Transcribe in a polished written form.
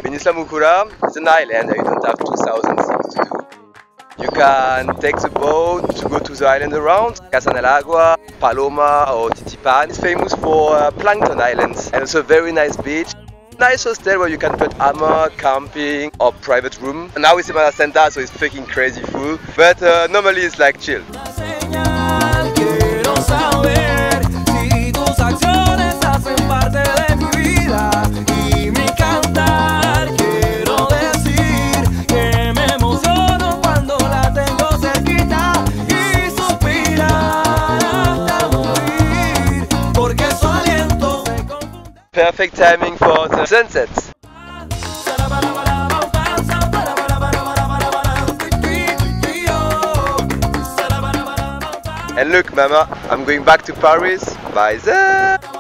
In Isla Mucura, it's an island that you don't have 2,000 things to do. You can take the boat to go to the island around, Casa Paloma or Titipan. It's famous for plankton islands and also a very nice beach. Nice hostel where you can put hammock, camping or private room. And now it's Semana Santa, so it's fucking crazy full, but normally it's like chill. Perfect timing for the sunset. And look, Mama, I'm going back to Paris. Bye.